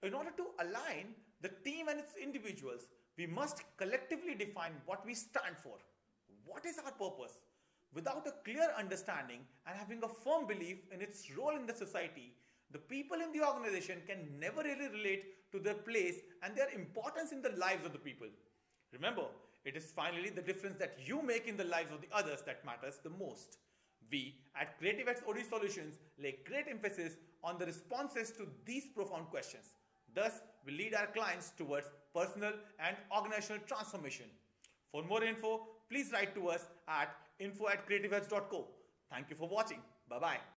In order to align the team and its individuals, we must collectively define what we stand for. What is our purpose? Without a clear understanding and having a firm belief in its role in the society, the people in the organization can never really relate to their place and their importance in the lives of the people. Remember, it is finally the difference that you make in the lives of the others that matters the most. We at CreativeX OD Solutions lay great emphasis on the responses to these profound questions. Thus, we lead our clients towards personal and organizational transformation. For more info, please write to us at info@creativex.co. Thank you for watching. Bye-bye.